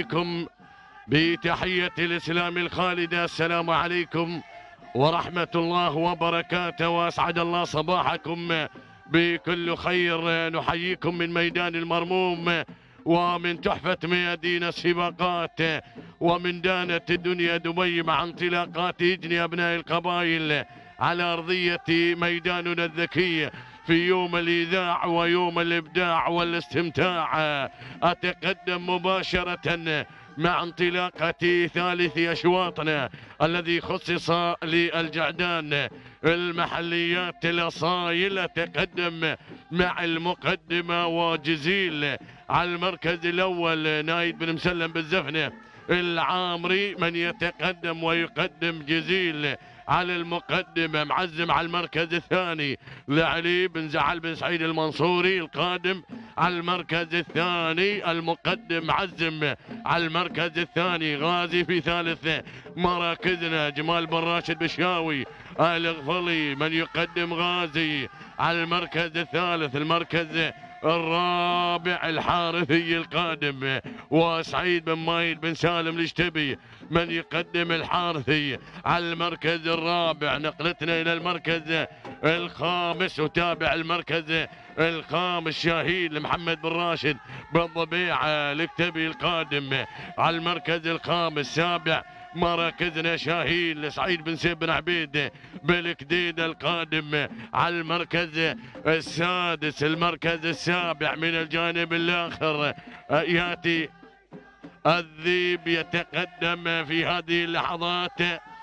أحييكم بتحية الإسلام الخالدة. السلام عليكم ورحمة الله وبركاته، وأسعد الله صباحكم بكل خير. نحييكم من ميدان المرموم ومن تحفة ميادين السباقات ومن دانة الدنيا دبي مع انطلاقات يجني أبناء القبائل على أرضية ميداننا الذكي في يوم الإذاع ويوم الإبداع والاستمتاع. أتقدم مباشرة مع انطلاقة ثالث أشواطنا الذي خصص للجعدان المحليات الأصايل. أتقدم مع المقدمة وجزيل على المركز الأول نايد بن مسلم بالزفنة العامري، من يتقدم ويقدم جزيل على المقدمة معزم على المركز الثاني لعلي بن زعل بن سعيد المنصوري القادم على المركز الثاني. المقدم معزم على المركز الثاني غازي. في ثالث مراكزنا جمال بن راشد بشاوي الغفلي من يقدم غازي على المركز الثالث. المركز الرابع الحارثي القادم وسعيد بن مايد بن سالم الاشتبي من يقدم الحارثي على المركز الرابع. نقلتنا الى المركز الخامس وتابع المركز الخامس شاهين لمحمد بن راشد بن ضبيعة الاكتبي القادم على المركز الخامس. سابع مراكزنا شاهين لسعيد بن سيف بن عبيد بالكديد القادم على المركز السادس. المركز السابع من الجانب الآخر يأتي الذيب يتقدم في هذه اللحظات.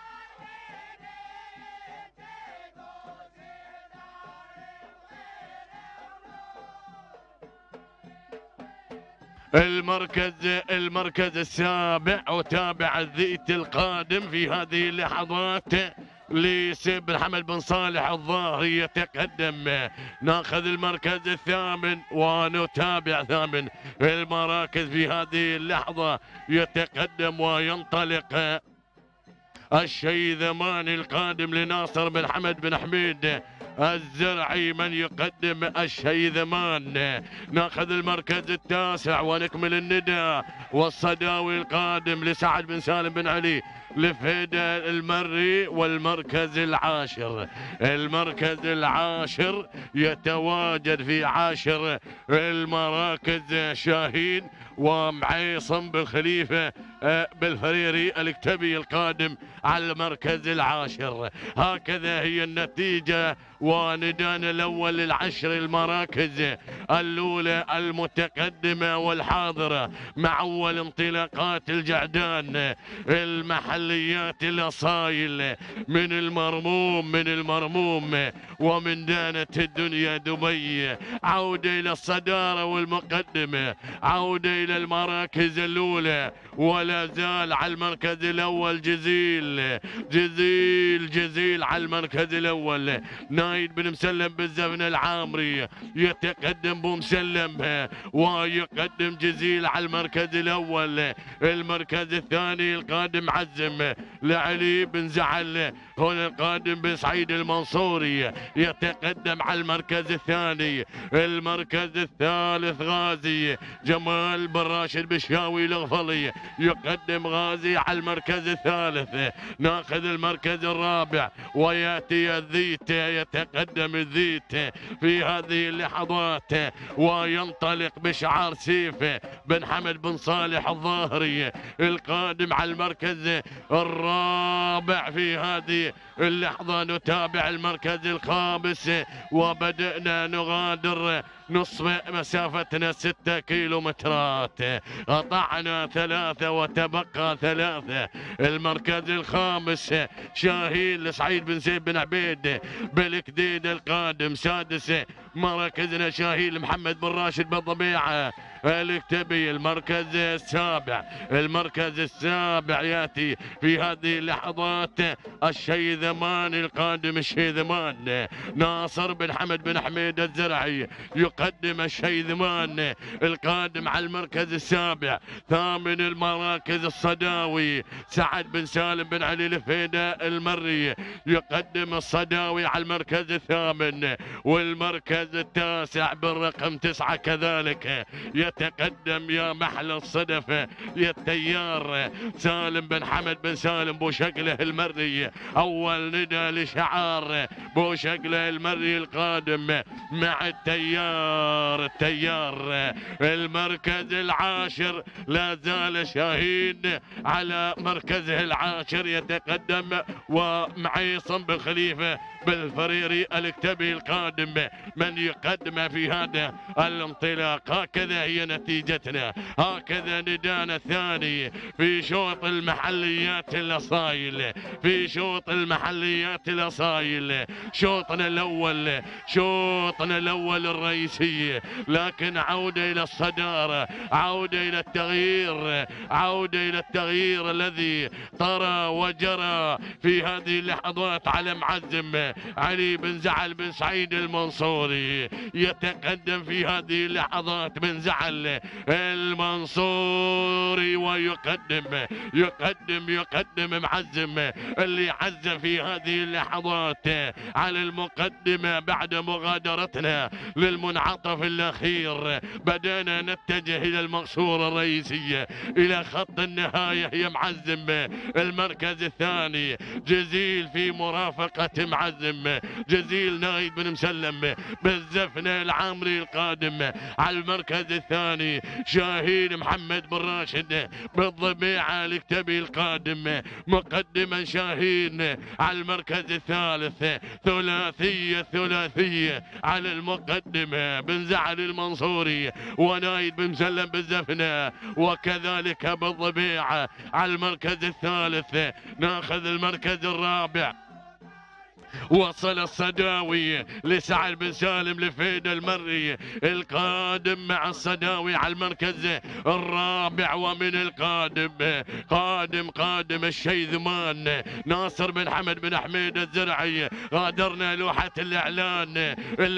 المركز السابع وتابع الذئت القادم في هذه اللحظات لسيد بن حمد بن صالح الظاهري يتقدم. ناخذ المركز الثامن ونتابع ثامن المراكز في هذه اللحظة. يتقدم وينطلق الشيذمان القادم لناصر بن حمد بن حميد الزرعي من يقدم الشيذمان. ناخذ المركز التاسع ونكمل الندى والصداوي القادم لسعد بن سالم بن علي لفهيدة المري. والمركز العاشر يتواجد في عاشر المراكز شاهين ومعيصم بن خليفة بالفريري الاكتبي القادم على المركز العاشر. هكذا هي النتيجة وندانا الأول للعشر المراكز الأولى المتقدمة والحاضرة مع أول انطلاقات الجعدان المحليات الأصايل من المرموم ومن دانة الدنيا دبي. عودة إلى الصدارة والمقدمة، عودة إلى المراكز الأولى، ولا زال على المركز الأول جزيل على المركز الأول. نايد بن مسلم بالزفن العامري يتقدم بمسلم ويقدم جزيل على المركز الأول. المركز الثاني القادم عزم لعلي بن زعل هنا القادم بن سعيد المنصوري يتقدم على المركز الثاني. المركز الثالث غازي جمال بن راشد بشاوي الغفلي يقدم غازي على المركز الثالث. ناخذ المركز الرابع وياتي الذيت يتقدم الذيت في هذه اللحظات وينطلق بشعار سيف بن حمد بن صالح الظاهري القادم على المركز الرابع. في هذه اللحظة نتابع المركز الخامس وبدأنا نغادر نصف مسافتنا 6 كيلومترات. قطعنا 3 وتبقى 3. المركز الخامس شاهين لسعيد بن سيف بن عبيد بالكديد القادم. سادس مراكزنا شاهين لمحمد بن راشد بن ضبيعة الاكتبي. المركز السابع ياتي في هذه اللحظات الشيذمان القادم الشيذمان ناصر بن حمد بن حميد الزرعي يقدم الشيذمان القادم على المركز السابع. ثامن المراكز الصداوي سعد بن سالم بن علي لفهيدة المري يقدم الصداوي على المركز الثامن. والمركز التاسع بالرقم 9 كذلك يتقدم يا محلى الصدف يا التيار سالم بن حمد بن سالم بو شكله المري. أول ندى لشعار بو شكله المري القادم مع التيار المركز العاشر لا زال شاهين على مركزه العاشر يتقدم ومعيصم بن خليفة بالفريري الكتبي القادم من يقدم في هذا الانطلاق. هكذا هي نتيجتنا، هكذا ندانا الثاني في شوط المحليات الأصايل، في شوط المحليات الأصايل. شوطنا الأول الرئيسي، لكن عودة إلى الصدارة، عودة إلى التغيير، عودة إلى التغيير الذي طرى وجرى في هذه اللحظات على معزم علي بن زعل بن سعيد المنصوري. يتقدم في هذه اللحظات بن زعل المنصوري ويقدم معزم اللي عزم في هذه اللحظات على المقدمة بعد مغادرتنا للمنعطف الأخير. بدأنا نتجه إلى المقصورة الرئيسية إلى خط النهاية. يا معزم المركز الثاني جزيل في مرافقة معزم جزيل نايد بن مسلم بالزفنة العامري القادم على المركز الثاني. شاهين محمد بن راشد بالضبيعة الكتبي القادم مقدما شاهين على المركز الثالث. ثلاثية على المقدمة بن زعل المنصوري ونايد بن مسلم بالزفنة، وكذلك بالضبيعة على المركز الثالث. ناخذ المركز الرابع. وصل الصداوي لسعد بن سالم لفيد المري القادم مع الصداوي على المركز الرابع. ومن القادم قادم الشيذمان ناصر بن حمد بن حميد الزرعي. غادرنا لوحة الإعلان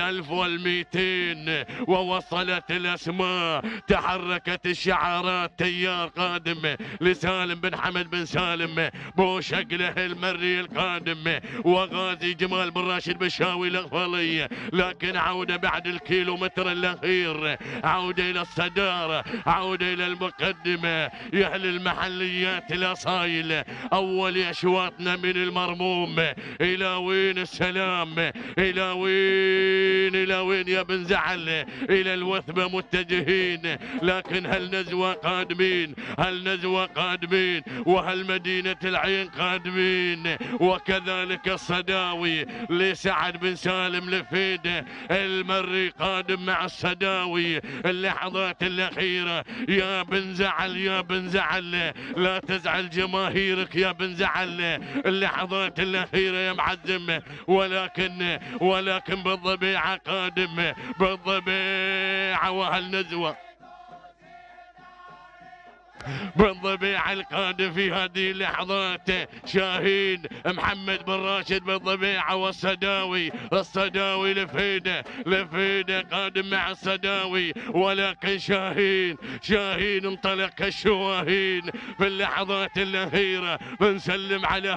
1200 ووصلت الأسماء، تحركت الشعارات. تيار قادم لسالم بن حمد بن سالم بو شكله المري القادم، وغازي جمال بن راشد بشاوي الأغفالية. لكن عودة بعد الكيلومتر الأخير، عودة إلى الصدارة، عودة إلى المقدمة. يا أهل المحليات الأصايل، أول أشواطنا من المرموم. إلى وين السلام؟ إلى وين يا بن زعل؟ إلى الوثبة متجهين، لكن هل نزوى قادمين، وهل مدينة العين قادمين، وكذلك الصداوي لسعد بن سالم لفيده المري قادم مع الصداوي. اللحظات الأخيرة يا بن زعل لا تزعل جماهيرك يا بن زعل. اللحظات الأخيرة يا معزم، ولكن بالضبيعة قادم بالضبيعة. وهل نزوى بالضبيعة القادم في هذه اللحظات شاهين محمد بن راشد بالضبيعة، والصداوي لفيده قادم مع الصداوي. ولكن شاهين انطلق كالشواهين في اللحظات الأخيرة. بنسلم على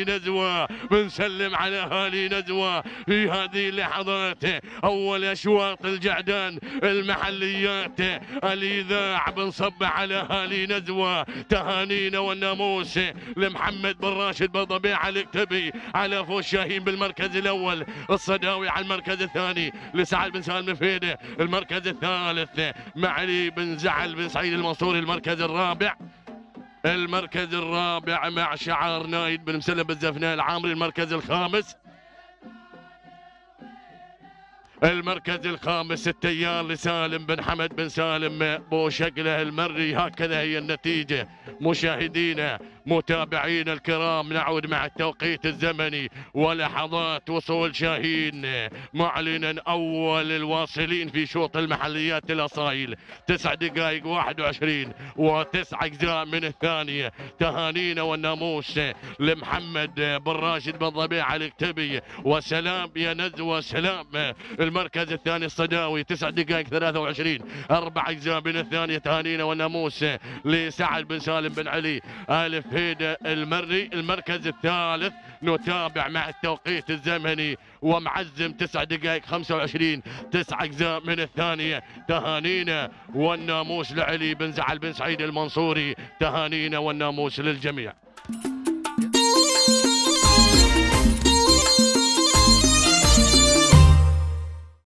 هالي نزوة في هذه اللحظات. أول أشواط الجعدان المحليات الإذاعة بنصب على هالي نزوة. تهانينا والناموس لمحمد بن راشد بالضبيعة الكتبي على فوز شاهين بالمركز الأول. الصداوي على المركز الثاني لسعد بن سالم فيده. المركز الثالث مع علي بن زعل بن سعيد المنصوري. المركز الرابع مع شعار نايد بن مسلم بالزفناء العامري. المركز الخامس التيار لسالم بن حمد بن سالم بو شكله المري. هكذا هي النتيجة مشاهدينا متابعينا الكرام. نعود مع التوقيت الزمني ولحظات وصول شاهين معلنا أول الواصلين في شوط المحليات الأصايل. 9 دقائق 21 و9 أجزاء من الثانية. تهانينا والناموس لمحمد بن راشد بالضبيعة الكتبي. وسلام يا نزوة سلام. المركز الثاني الصداوي 9 دقائق 23 4 أجزاء من الثانية. تهانينا والناموس لسعد بن سالم بن علي آل فهيد المري المركز الثالث. نتابع مع التوقيت الزمني ومعزم 9 دقائق 25 9 أجزاء من الثانية. تهانينا والناموس لعلي بن زعل بن سعيد المنصوري، تهانينا والناموس للجميع.